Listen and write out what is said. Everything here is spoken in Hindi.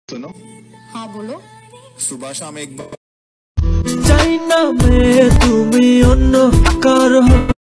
सुनो। हाँ बोलो। सुबह शाम एक बार चाइना में तुम्हें अन्य कार